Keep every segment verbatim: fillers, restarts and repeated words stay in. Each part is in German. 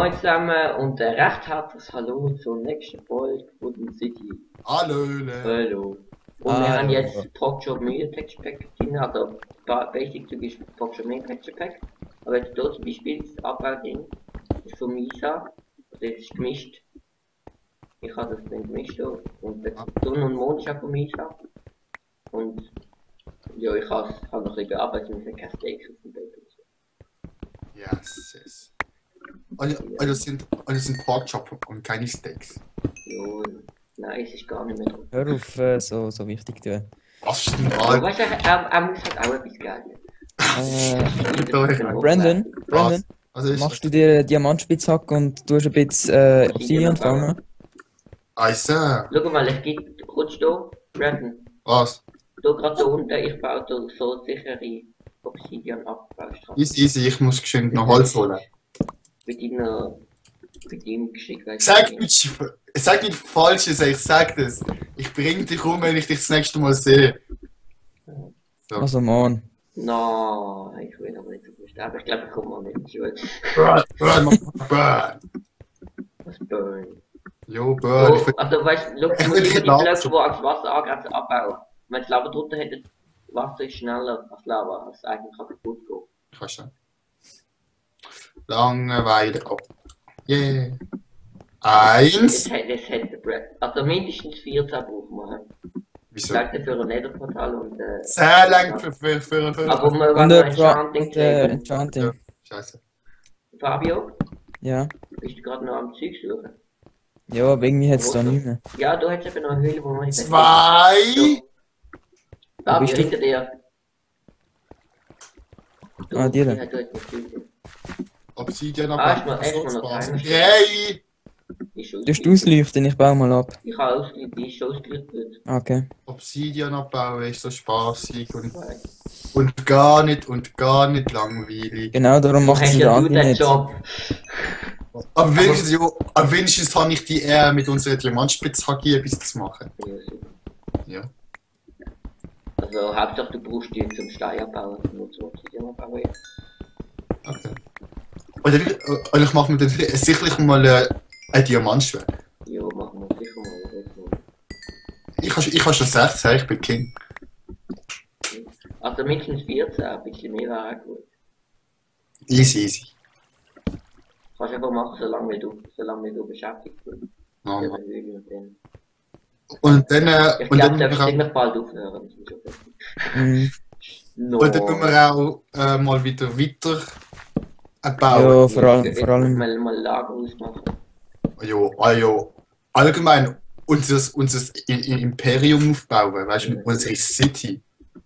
Moin zusammen und ein recht herzliches Hallo zur nächsten Folge Wooden City. Hallo. Hallo. Und wir haben jetzt Pogshop Media Texture Pack drin, also Basic Zug ist Pogshop Media Texture Pack. Aber jetzt hier zum Beispiel das Abbau-Ding ist von Misa, also jetzt ist gemischt. Ich habe das dann gemischt hier. Und der Sonne und Mond ist auch von Misa. Und ja, ich habe hab noch ein bisschen gearbeitet mit den Steaks auf dem Bacon. Yes, yes. Also, also sind, also sind Porkchop und keine Steaks. Jo, nein, es ist gar nicht mehr drin. Hör auf, äh, so, so wichtig zu tun. Was ist denn Aber all... weißt du, er, er muss halt auch etwas geben. Äh, Brandon, Brandon, Also ist machst du dir eine Diamantspitzhacke und tust ein bisschen äh, Obsidian fangen? Also, Schau mal, es gibt kurz da, Brandon. was? Da gerade da unten, ich baue da so sichere Obsidian-Abbaustraßen. Easy, easy, ich muss geschwind noch Holz holen. Mit deiner... mit deinem Geschick, weißt Sag du. nicht, sag nicht Falsches, ich sag das. Ich bring dich um, wenn ich dich das nächste Mal sehe. So. Also Mann. Nein, ich will aber nicht so viel sterben. Ich glaube, ich komme mal nicht in die Schule. Burn, burn, burn. Was burn? Jo, burn. So, also weißt du, schau, Ich du will musst dich immer die laufen. Blöcke, die ans Wasser angrenzen, abbauen. Wenn das Lava drunter hätte, Wasser ist schneller als Lava, als eigentlich kann kaputt gehen. Ich weiß schon. Langeweile ab. Yeah. Eins. Das hat, das hat der Brett. Also mindestens vierzehn brauchen wir. Wieso? Sagt er für ein Netherportal und äh, Sehr lang für, für, für, für. aber wir Und wollen der ein Tra- Enchanting und, äh, kriegen. Enchanting. Ja, scheiße. Fabio, Ja. bist du gerade noch am Zeug suchen? Ja, aber irgendwie hat es da nicht mehr. Ja, du hättest eben noch eine Höhle, wo man nicht... Zwei. Fabio, bist du? hinter dir. Du, Ah, die da. ja, du hast nicht viel. Obsidian Ah, ist mal- ab. ist mal noch einer. Drei. Ist Du hast ausleuchten, ich baue mal ab. Ich habe ausgelegt, die ist schon ausgelegt. Okay. Obsidian abbauen ist so spaßig und, Zwei. und gar nicht und gar nicht langweilig. Genau, darum macht es Hast der ja du andere den nicht. Job. Aber wenigstens, ja, aber wenigstens habe ich die Ehre, mit unserer Diamantspitzhacke etwas zu machen. Ja, super. Ja. Also, Hauptsache du brauchst die zum Stein abbauen, nur zum Obsidian abbauen. Ja. Okay. Oder ich, oder ich mache mir dann sicherlich mal äh, ein Diamantschwert. Ja, machen wir sicher mal. Jetzt mal. Ich habe ich ha schon sechzehn, ich bin King. Also mindestens vierzehn, ein bisschen mehr wäre auch gut. Easy, easy. Kannst einfach machen, solange du, solange du beschäftigt bist. Ja, Ja, Mann. dann will ich und dann. Und dann, äh, Ich und glaube, dann, du darfst wir ziemlich bald aufhören. Das ist schon fertig. Mhm. No. und dann tun wir auch äh, mal wieder weiter äh, Ja, bauen. vor allem, Jetzt vor allem. Mal, mal Lager ausmachen. Jo, ah, jo. Allgemein unser, unser I I Imperium aufbauen, weißt du, unsere City.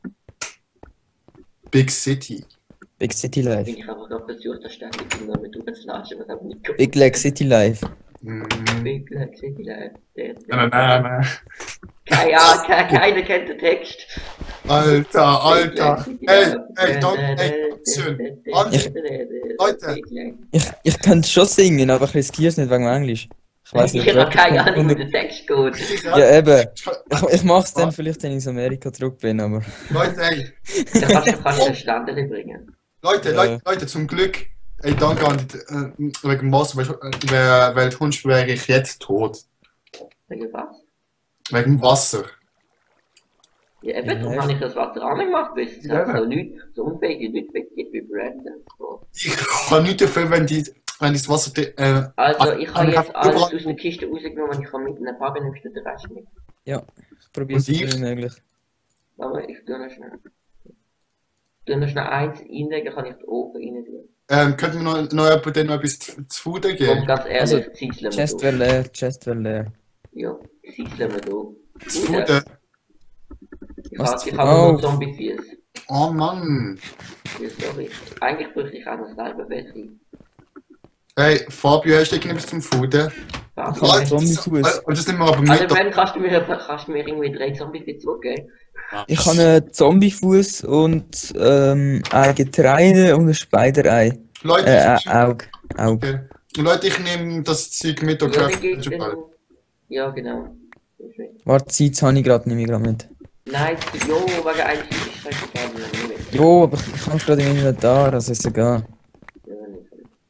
Big City. Big City Bin Life. ich einfach gerade versucht, das ständig immer mit hochzuladen, was aber nicht gut. Big Leg City Life. Mm. Big Black City Life. Der- der- Nein, nein, nein. Keine, ja, ke- keiner kennt den Text. Alter, Alter. Hey, hey, danke, hey, schön. Ich- Leute. Ich, ich könnte schon singen, aber ich riskiere es nicht wegen dem Englisch. Ich weiß Ich nicht. habe keine ob- Ahnung, wie der Text geht. Ja, eben. Ich, ich mach's dann vielleicht, wenn ich in Amerika zurück bin, aber. Leute, hey. Da kannst du kannst du ein Standard bringen. Leute, Ja. Leute, Leute, zum Glück. Ey, danke an die, äh, wegen Wasser, weil, weil, weil sonst wäre ich jetzt tot. Wegen was? Wegen Wasser. Ja, eben, Ja, darum echt? habe ich das Wasser angemacht, weil es Ja, so nichts, so unfähige Leute weggeht wie Brandon. So. Ich kann nicht dafür, wenn die, wenn das Wasser, äh, Also, ich habe ich jetzt hab alles überall- aus der Kiste rausgenommen und ich kann mit einer Farbe nimmst du den Rest mit. Ja, ich probiere es Und so ich? wie möglich. Aber ich tue noch schnell. Ich tue noch schnell eins reinlegen, kann ich den Ofen rein tun. ähm, könnten wir noch, noch jemandem dann noch etwas zu, zu Futter Und geben? ganz ehrlich, Also, zieseln wir Chest durch. wäre leer, Chest wäre leer. Ja, zieseln wir durch. Zu Futter? Ich Was habe zu- ich habe nur Oh. Zombie-Fies. Oh Mann. Ja, sorry. Eigentlich bräuchte ich auch noch selber Batterie. Hey, Fabio, hast du irgendwas zum Futter? Ich Warte, habe Zombie-Fuß. Also, das nehmen wir aber mit. Also, wenn kannst du mir, kannst du mir irgendwie drei Zombie-Fies zurückgeben? Ich habe einen Zombie-Fuß und ähm, ein Getreide und ein Speiderei. Leute, Äh, ich, äh, Aug. Aug. okay. Leute, ich nehme das Zeug mit und Ja, kaufe wie geht's schon denn? bald. Ja, genau. Warte, Zeit habe ich gerade, nehme ich gerade mit. Nein, jo, wegen eigentlich ist es scheißegal, wenn ich nicht. Jo, aber ich, ich habe gerade im Inventar, also ist egal. Ja, nicht.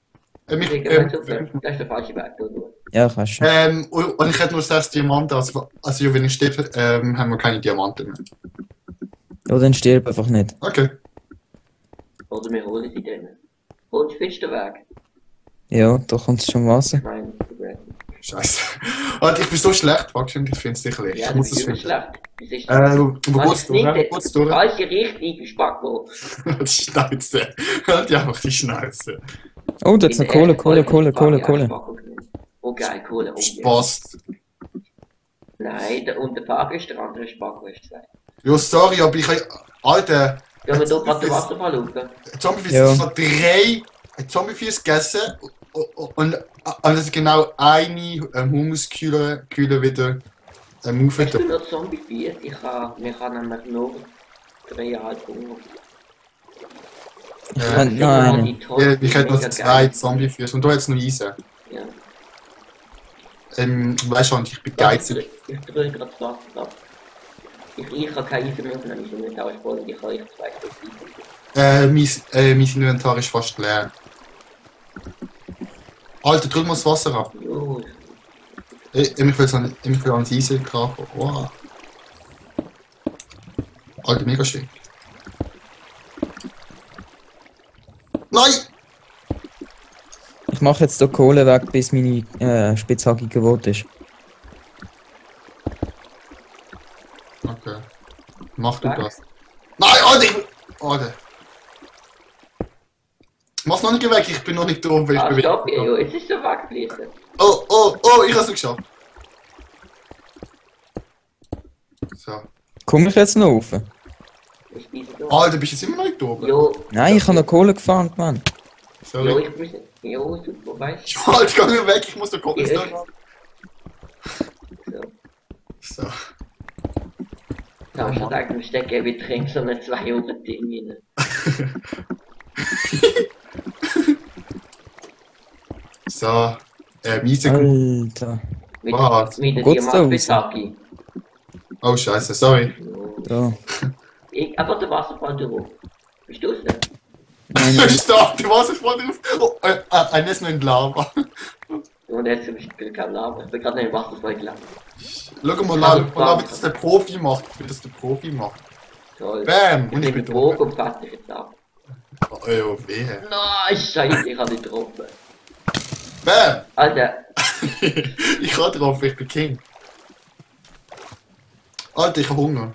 Ähm, ich, Digga, ähm, super. Das ist der falsche Weg, oder? Ja, kannst schon. ähm, und und ich hätte nur sechs Diamanten, also, also ja, wenn ich stehe, ähm, haben wir keine Diamanten mehr. Ja, dann stirb einfach nicht. Okay. Oder wir holen sie dann. Und findest du den Weg? Ja, da kommt schon Wasser. Nein, Brett. Scheiße. Alter, ich bin so schlecht, wahrscheinlich, ich finde es sicherlich. Ja, ich du muss bist das übel finden. schlecht. Das ist Äh, wo Man, geht's es liegt durch? jetzt Geht's durch? falsche Richtung, Spacko. Die Schnauze. Halt ja einfach die Schnauze. Oh, da ist noch Kohle, Kohle, Kohle, Kohle, Kohle. Oh geil, Kohle. Oh, ja. Spaß. Nein, der, und der Fabio ist der andere Spacko, hast du gesagt. Ja, sorry, aber ich hab. Alter, Können wir doch gerade den Wasserfall schauen? Zombiefies, Ja. ich habe drei Zombiefies gegessen und, und, und also genau eine ähm, Humuskühle Kühle wieder ähm, Hast du aufgetan. noch Zombie-Vier? Ich habe ich habe nämlich nur dreieinhalb Hunger. Ich Äh, kann Ich noch habe einen. die Toll- Ja, ich hätte noch mega zwei geil. Zombiefies und du hättest noch Eisen. Ja. Ähm, weißt du, ich bin Ich geizig. drücke gerade das Wasser ab. Ich, ich habe keine Eisen mehr aufnehmen, ich bin nicht voll, ich habe ich zwei Stück Eisen. Äh, mein, äh, mein Inventar ist fast leer. Alter, drück mal das Wasser ab. Jo, Ich, ich will an, ich will ans Eisen krachen. Wow. Alter, mega schön. Nein! Ich mache jetzt hier Kohle weg, bis meine äh, Spitzhacke gewohnt ist. Okay. Mach du Weg. das. Nein, Alter! Ich, Alter! Mach's noch nicht weg, ich bin noch nicht da oben, weil ich ah, bin wieder- stopp, jo, jetzt ist er weggeflogen. Oh, oh, oh, ich hab's geschafft. So. Komme ich jetzt noch rauf? Ich speise da. Alter, bist du jetzt immer noch nicht da oben? Jo, Nein, ich habe noch Kohle gefangen, Mann. jo, Sorry. ich muss. Jo, super, weißt Ja, Alter, geh mir weg, ich muss da gucken. Ja. So. du. So. So. Da hast du gedacht, im Stecken, wir trinken so eine zwei Euro Ding rein. So. Äh, Miese. Alter. Mit, Was? mit der Wo geht's da Diamantbezaki. Oh, scheiße, sorry. Da. Ich, aber der Wasserfall drauf. Bist du es denn? Nein, Du nein. stark, du warst jetzt vor drauf. Oh, äh, äh, einer ist noch in Lava. Und jetzt habe ich keinen Lava. Ich bin gerade in den Wasserfall gelandet. Schau mal an, schau mal, wie das der Profi macht. Wie das der Profi macht. Toll. Bam! Ich Und ich bin bin Drogen drauf. und fertig jetzt ab. Oh, oh, wehe. Nein, Scheiße, ich habe nicht getroffen. Bam! Alter, Ich kann drauf, ich bin King. Alter, ich hab Hunger.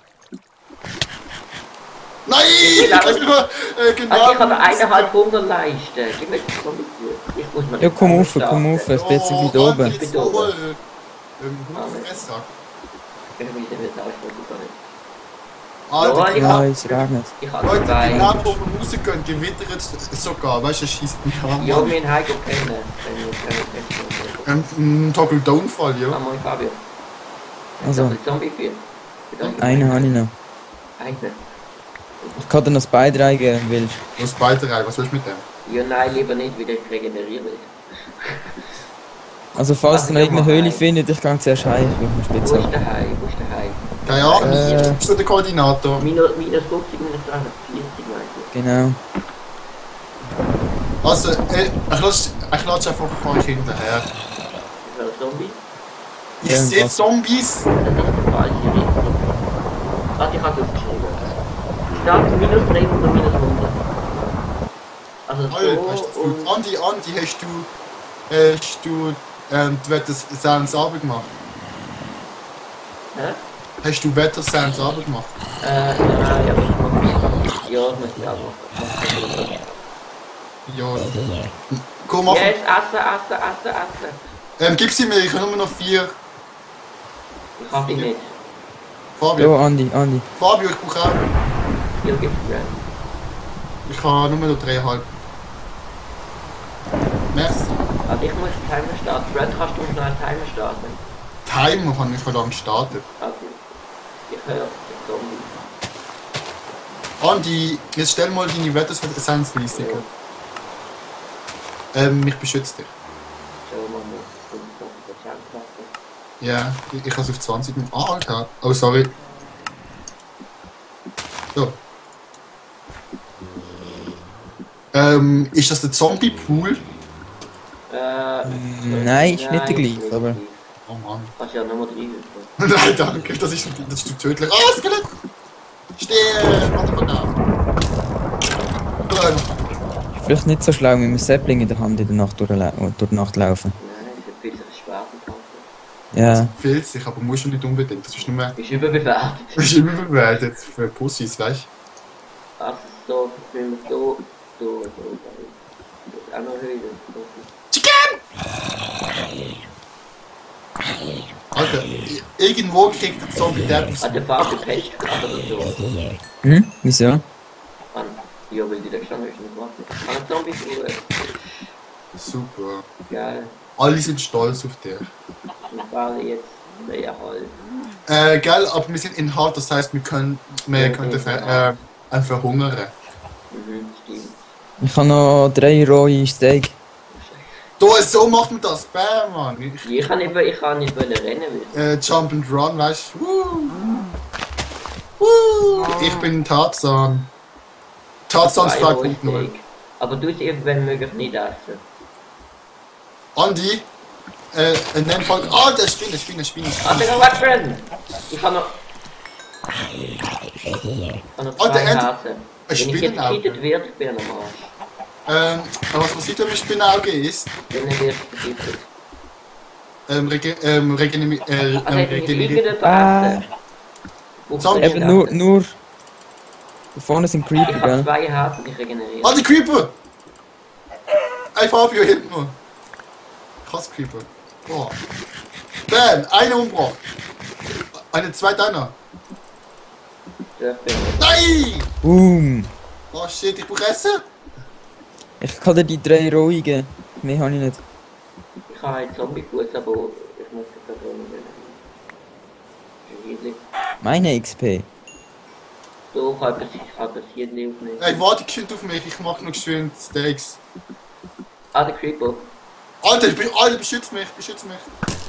Nein! Ich Ich glaube- kann nur, äh, genau. also ich habe eineinhalb Hungerleisten. Gib mir das mal mit. Ich muss mal Ja, komm rauf, starten. komm rauf, ich bin jetzt Oh, wieder oben. Mann, Ich bin jetzt da oben. voll. Ähm, Hungerfresser. Ich bin wieder mit Ausdruck. Alter, Ja, ich Ja, hab- es regnet. Ich habe Leute, zwei. genau wo wir rausgehen, gewittert es sogar. Weißt du, es schießt mich an. Ja, wir haben Heiko kennen. Wenn wir kennen, Ähm, ein Toggle Downfall, ja. Moin Fabio. Also, Das ist Zombie vier. einen habe ich noch. Eine. Ich kann dir noch das Bein reingeben, willst Du hast beide rein, was willst du mit dem? Ja, nein, lieber nicht, weil ich regeneriere. du? Also, falls Ach, ihr noch ja, irgendeine mal Höhle rein. findet, ich gehe zuerst heim, ich will eine Wo ist Spitzhacke. der Hai? Wo ist der Hai? Keine Ahnung, Äh. bist du der Koordinator? Minus, minus fünfzig, minus dreihundertvierzig, meinst Genau. Also, äh, ich lasse ich lasse einfach ein paar Kinder her. du? Ist das ein Zombie? Ich Ja, sehe was? Zombies! Das ist der falsche Richtung. Warte, ich habe es aufgeschrieben. Start minus dreihundert, minus hundert. Also so Alter, hast du und... Andi, Andi, hast du, äh, hast du, ähm, die Wetter-Sounds Arbeit gemacht? Hä? Hast du Wetter-Sounds Arbeit gemacht? Äh, ja, ja, ich Ja, ich muss ich auch machen. Ja. Komm, mach. Jetzt, essen, essen, essen, essen. Ähm, gib sie mir, ich habe nur noch vier. Ich hab ihn nicht. Fabio, Ja, Andi, Andi. Fabio, ich brauche auch. Hier gibt's Brand. Ich habe nur noch dreieinhalb. Merci. Also ich muss den Timer starten. Brad, kannst du schnell einen Timer starten? Timer habe ich schon lange gestartet. Also, ich höre den Zombie. Andi, jetzt stell mal deine Wetter-Sounds leise. Ähm, ich beschütze dich. Schau mal, fünfundfünfzig Prozent machen. Ja, ich, ich habe es auf zwanzig gemacht. Ah, Alter. Oh, sorry. So. Ähm, ist das der Zombie-Pool? Äh, Mm, Nein, ist nicht der gleiche, nicht aber- gleich. Oh Mann. Kannst ja nochmal rein. Nein, danke, das ist, das ist zu tödlich. Ah, Skelett! Stehen! Motherfucker! Burn! Vielleicht nicht so schlau mit einem Sapling in der Hand in der Nacht durchla durch die Nacht laufen. Nein, ich bin ein schwer bekannt. Ja. Fehlt sich, aber musst du nicht unbedingt. Das ist nur mehr. Ist überbewertet. Das ist immer bewertet für Pussys, weißt Also so, wenn wir so, so, so, so, auch noch höher. du? Alter, i- irgendwo kriegt der Zombie der Ah, der Farbe Pech gerade oder so. Hm? Wieso? Mann, ja, weil die da gestanden ist und gewartet. Kann ein Zombie früher. Super. Geil. Alle sind stolz auf dich. Wir fahren jetzt sehr halt. Äh, geil, aber wir sind in Hart, das heißt, wir können, wir können äh, äh, verhungern. Mhm, stimmt. Ich habe noch drei rohe Steak. Da, so macht man das. Bam, Mann. Ich, Ich kann nicht, ich kann nicht wollen rennen, weil äh, Jump and Run, weißt du? Woo. Woo. Ich bin Tarzan. Tarzan Zwei zwei rohe Punkt null. Steak. Aber du es irgendwann möglich nicht essen. Andi, äh, in dem Fall. Ah, der Spinne, Spinne, Spinne, Ah, Spinne. ich kann wegrennen! Ich kann noch... Ich kann noch Oh, der zwei Ent- Hasen. ein Wenn ich jetzt Spinnenauge. getötet werde, bin ich am Arsch. Ähm, aber was passiert, wenn ein Spinnauge ist? Dann werde ich getötet. Ähm, rege, ähm, regeneri, äh, ähm, Also hätte ich regeneriert. irgendetwas Ah. essen. Braucht Zombie. man nicht Eben nur, essen. nur. Da vorne sind Creeper, Ich habe gell? zwei Hasen, ich regeneriere. Ah, die Creeper! Ey, Fabio, hinten nur. Krass, Creeper. Boah. Bam, eine umgebracht. Eine zweite einer. Ja, bin ich. Nein! Boom! Oh shit, ich brauche Essen. Ich kann dir die drei rohe geben. Mehr habe ich nicht. Ich habe einen Zombie-Fuß, aber ich muss das da drin nehmen. Meine X P. So, ich habe ich habe das hier nicht aufnehmen. Ey, warte, Kind auf mich, ich mach noch geschwind Steaks. Ah, der Creeper. Alter, ich bin, Alter, beschütz mich, beschütz mich.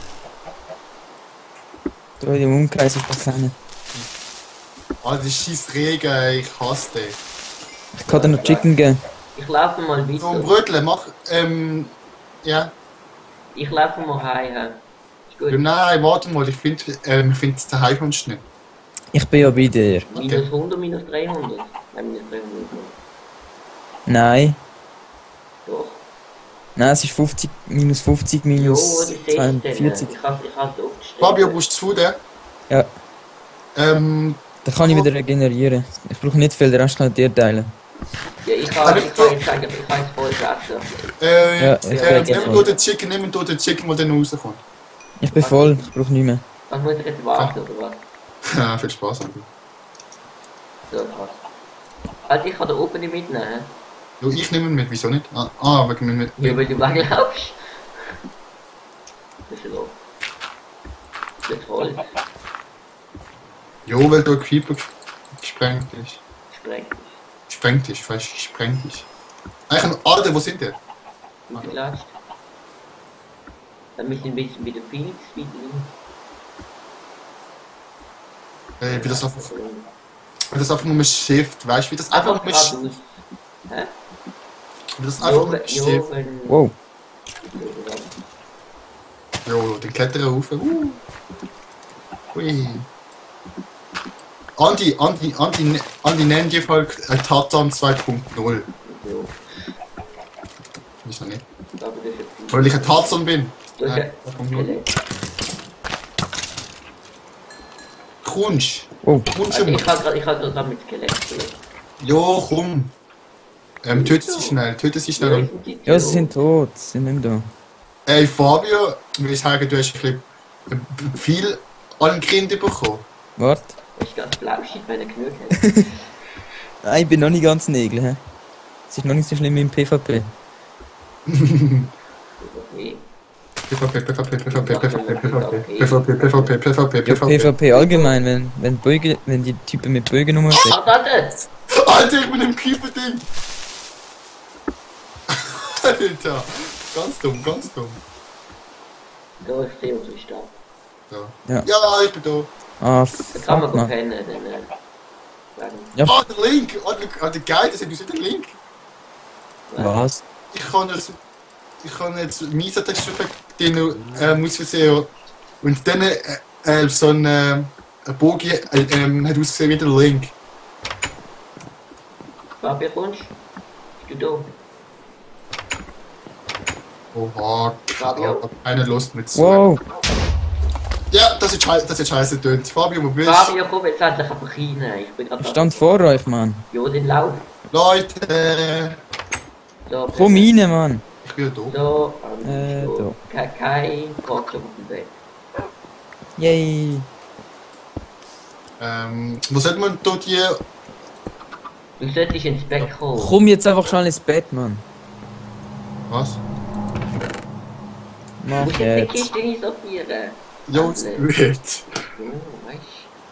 Du hast im Umkreis auf der kennen. Alter, scheiß Regen, ey, ich hasse dich. Ich kann dir noch Chicken geben. Ich laufe mal So ein weiter. Brötchen, mach, ähm, ja. Ich laufe mal heim. Ist gut. Nein, warte mal, ich finde, ähm, ich finde es daheim kommst du nicht. Ich bin ja bei dir. Minus hundert, minus dreihundert. Nein, minus dreihundert. Nein. Doch. Nein, es ist fünfzig, minus fünfzig, Jo, minus das sehe ich denn. zweiundvierzig. Ich habe ich habe es aufgestellt. Fabio, brauchst du Food, ja? Ja, Ähm, da kann ich wieder regenerieren. Ich brauche nicht viel, den Rest kann ich dir teilen. Ja, ich habe ich kann jetzt sagen, ich kann jetzt voll gegessen. äh, Ja, ich äh, bin nimm voll. nur den Chicken, nimm nur den Chicken, der dann rauskommt. Ich bin voll, ich brauche nicht mehr. Was muss ich jetzt warten, oder was? Ja, viel Spaß. Andi. So krass. Also ich kann da oben nicht mitnehmen. Jo, ich nehme ihn mit, wieso nicht? Ah, ah wegen mir mit. Ja, weil du weglaufst. Das ist so. Das ist voll. Jo, weil der Creeper gesprengt ist. Sprengt dich. Gesprengt ist, falsch, gesprengt ist. Eigentlich ein Alter, wo sind die? Geklatscht. Dann müssen wir ein bisschen mit der Phoenix wieder Äh, wie das einfach, wie das einfach nur mit Shift, weißt du, wie das einfach Einfach mit geradeaus. Shift, Hä? wie das Jo, einfach wenn- mit jo, Shift. wenn... Wow. Jo, den Kletterer rauf. Uh. Hui. Andi, Andi, Andi, Andi, nenn dir halt äh, Tarzan zwei Punkt null. Jo, Wieso nicht? aber das ist jetzt viel. Weil ich ein Tarzan bin. Du hast Äh, ja zwei Punkt null. Skelett. Crunch. Oh, Crunch. Also ich habe gerade ich hab gerade mit Skelett gespielt. Jo, komm. Ähm, töte sie schnell, töte sie Ja, schnell. sind die ja, sie so. sind tot, sie sind nicht mehr da. Ey, Fabio, will ich sagen, du hast ein bisschen äh, viel an Kinder bekommen. Warte. Das ist ganz flauschig, wenn er genug hat. Nein, ich bin noch nicht ganz Nägel, hä? Es ist noch nicht so schlimm wie im PvP. Okay. PvP, PvP, PvP, PvP, PvP, PvP, PvP, PvP, Ja, PvP. PvP allgemein, wenn, wenn, Böge, wenn die Typen mit Bögen rumstecken. Ach, warte! Alter, ich bin im Creeper-Ding! Alter, ganz dumm, ganz dumm. Da ist Theo so stark. So. Ja. Ja, ich bin da. Ah, Da kann man fuck, gut man. pennen, dann äh, sagen, Ja, Ah, der Link! Ah, der, ah, der Geil, das hat uns den Link. was? Ich kann das. ich habe jetzt Misa Texture Pack, den äh, muss ich sehen. Und dann äh, äh, so ein, äh, ein Bogi äh, ähm, hat ausgesehen wie der Link. Fabio, kommst du? Bist du Oha, Fabio? keine Lust mit zu. Wow. Ja, das ist, schei das ist scheiße tönt. Fabio, wo bist da? du? Fabio, komm jetzt endlich einfach rein. Ich bin Ich gerade stand vor euch, Mann. Ja, den Lauf. Leute, So, Komm rein, Mann. ich bin da. So, ähm, Äh, so. Kein, kein Box auf dem Bett. Yay. Ähm, wo sollte man da die... Du solltest ins Bett kommen. Komm jetzt einfach schnell ins Bett, Mann. Was? Du Mach musst jetzt die jetzt. Kiste nicht sortieren. Ja, es geht. Oh, weißt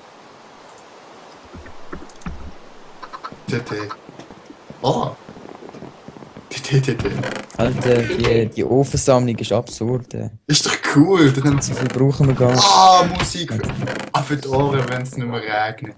T T. Ah. T T T T. Alter, die, die Ofensammlung ist absurd. Ey. Ist doch cool. Dann haben So sie... viel brauchen wir gar nicht. Ah, Musik. Ah, für die Ohren, wenn es nicht mehr regnet.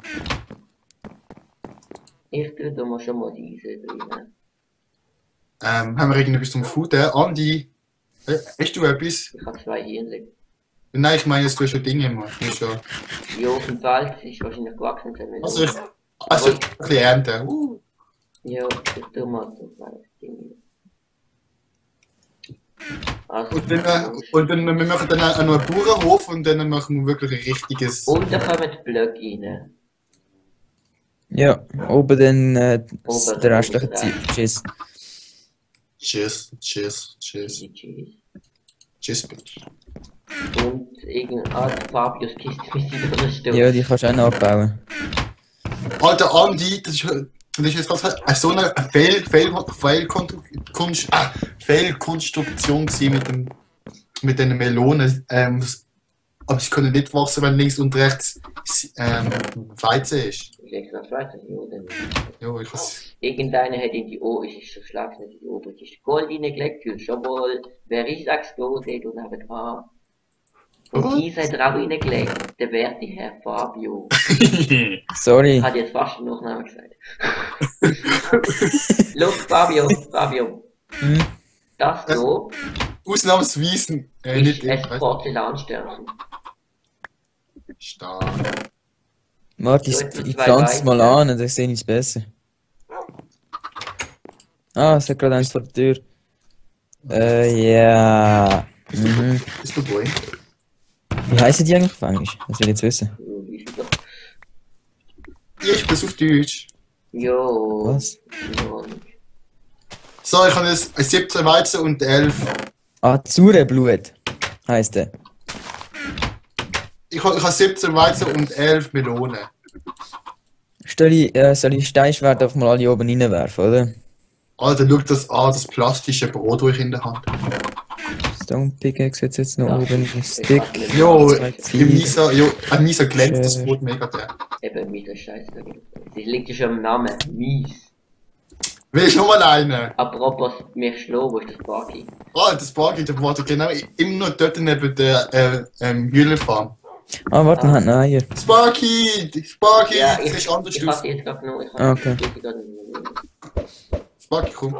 Ich tue da mal schon mal diese drin. Ähm, haben wir irgendetwas zum Food? Äh, Andi, äh, hast du etwas? Ich habe zwei Hirnchen. Nein, ich meine, jetzt tust du schon Dinge gemacht. Nicht schon. Ja, auf dem Feld ist wahrscheinlich gewachsen. Sind wir Also, ich, also, ein bisschen ernten. Uh. Ja, das tun wir zum Feld. Also, Und dann, äh, und dann, wir machen dann auch noch einen Bauernhof und dann machen wir wirklich ein richtiges... und da kommen die Blöcke rein. Ja, oben dann äh, das- Oben, der restliche oben, Zeit. Tschüss. Tschüss, tschüss, tschüss, Easy cheese. tschüss, bitch. Und irgendein ah, Fabius Kiste mit seiner Rüstung. Ja, die kannst du auch noch abbauen. Alter, Andi, das ist, das ist jetzt gerade so eine Fehl, Fehl, Fehlkonstruktion, ah, Fehlkonstruktion gewesen mit dem, mit den Melonen. Ähm, das- aber sie können nicht wachsen, wenn links und rechts ähm, Weizen ist. Ich leg's noch weiter. Ja, dann. Ja, ich weiß. Irgendeiner hat in die O, ich ist so schlag nicht in die obere Gold reingelegt, für schon mal, wer ich sag's da, dort und nebenan. Und Was? dieser hat auch reingelegt, der werte Herr Fabio. Sorry. Hat jetzt fast den Nachnamen gesagt. Look, Fabio, Fabio. Hm? Das hier Ausnahmsweise äh, nicht ist ein ich, Porzellansternchen. Stark. Warte, ich, So, jetzt noch ich zwei pflanze es mal weitere. an, dann sehe ich es besser. Ah, es hat gerade eins vor der Tür. Äh, ja. Mhm. Bist du Boy? Wie heißen die eigentlich auf Englisch? Das will ich jetzt wissen. Ja, wie ist das? Ja, ich bin auf Deutsch. Jo. Was? Ja. So, ich habe jetzt siebzehn Weizen und elf. Azureblut heisst der. Ich habe ich habe siebzehn Weizen und elf Melonen. Soll ich, äh, soll ich Steinschwert einfach mal alle oben reinwerfen, oder? Alter, schau das an, das plastische Brot, das ich in der Hand habe. Stone Pickaxe jetzt, jetzt noch Ja. oben im Stick. Jo, Zwei im Ziegel. Nisa, jo, an Nisa glänzt das Schön. Brot mega der. Eben mit der Scheiße. Sie liegt ja schon im Namen. Mies. Will ich nochmal eine? Apropos, mich schlagen, wo ist das Buggy? Ah, das Bargeld, der war genau immer noch dort neben der äh, ähm, Hühnerfarm. Ah, warte, wir haben noch Eier. Sparky! Sparky! Ja, das ich, ist anders ich aus. hatte jetzt gerade noch, ich Ah, okay. ich gerade noch. Sparky, komm.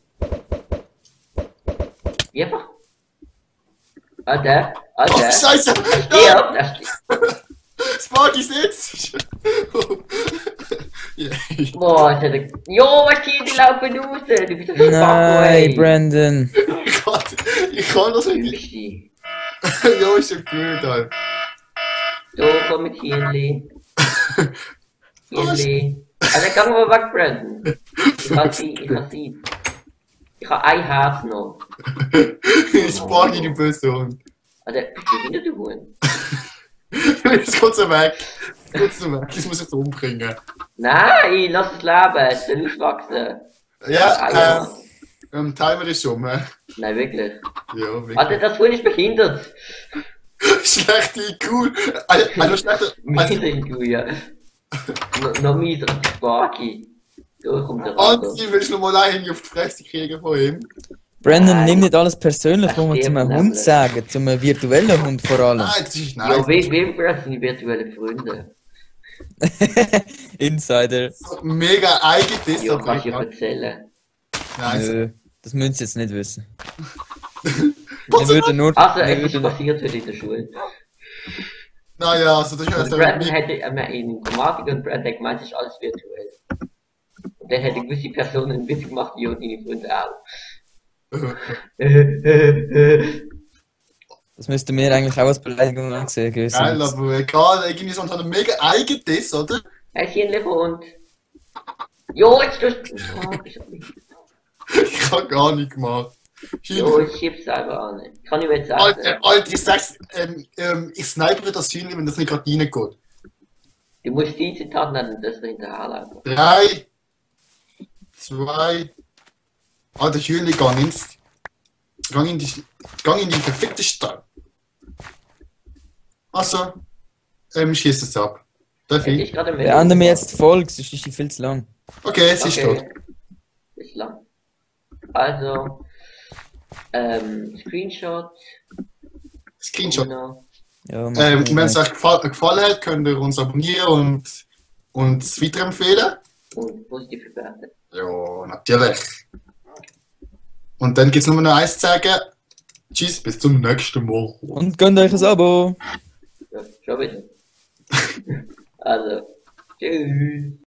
Wie einfach? Alter, Oh, Alter. Scheiße! Ja, das Sparky sitzt! Yeah. Boah, Alter. der- Jo, was die, die laufen raus? Du bist doch ein Nein, Fuckboy. Brandon. Ich kann, ich kann das Du nicht. bist die. Ja, ist ja gut, Alter. So, komm mit Hirnli. Hirnli. Also, geh mal weg, Brandon. Ich hab sie, ich hab sie. Ich hab ein Herz noch. Sparky, du böse Hund. Also, bist du hinter der Huhn? Jetzt kommt er weg. Jetzt kommt er weg. Jetzt muss ich es umbringen. Nein, lass es leben, es soll auswachsen. Ah, Ja, ja. ähm, ähm, Timer ist um, äh. Nein, wirklich. Ja, wirklich. Alter, das Huhn ist behindert. Schlechte I Q. Also, also schlechte. Also, Mieser du, ja. No- Noch mieser als Sparky. Da kommt der Anzi, Rando. willst du noch mal einen auf die Fresse kriegen von ihm? Brandon, Nein. nimm nicht alles persönlich, was wir Das zu einem stimmt Hund nämlich. sagen. Zu einem virtuellen Hund vor allem. Nein, das ist Ja, nice. wem, wem braucht seine virtuellen Freunde? Insider. Mega eigenes, Ja, aber kannst du ich ja kann. erzählen. Nice. Nö, Das müssen Sie jetzt nicht wissen. Was? Wir würden nur... Also, wir etwas würden, passiert heute in der Schule. Naja, also das ist Und ja Brandon also, hätte äh, in Informatik und Brandon hat gemeint, es ist alles virtuell. Und dann hätte gewisse Personen Witze gemacht, die und deine Freunde auch. das müsste mir eigentlich auch als Beleidigung ansehen. gewesen. geil, aber egal, irgendwie so ein mega Eigendiss, oder? Häschchen und. Jo, jetzt tust du. Oh, ich hab nicht. Ich hab gar nicht gemacht. Jo, ich schieb's einfach an. Kann ich mir jetzt sagen. Alter, Alter, ich sag's, ähm, ähm, ich snipere das Sühnchen, wenn das nicht gerade reingeht. Du musst die Zitat nennen, das hinterher laufen. Drei, zwei, Alter, Hühli, gang ins, gang in die, gang in die verfickte Stadt. Also, ähm, schieß es ab. Darf Hätte ich? ich gerade eine Beenden wir Meldung jetzt die Folge, sonst ist die viel zu lang. Okay, es ist tot. Okay. Bis lang. Also, ähm, Screenshot. Screenshot. Uno. Ja, mach Ähm, mal wenn es weiter. euch gefallen, gefallen hat, könnt ihr uns abonnieren und uns weiterempfehlen. Und positiv bewerten. Ja, natürlich. Und dann gibt's nur noch eins zu sagen. Tschüss, bis zum nächsten Mal. Und gönnt euch ein Abo. Ja, schon wieder. Also, tschüss.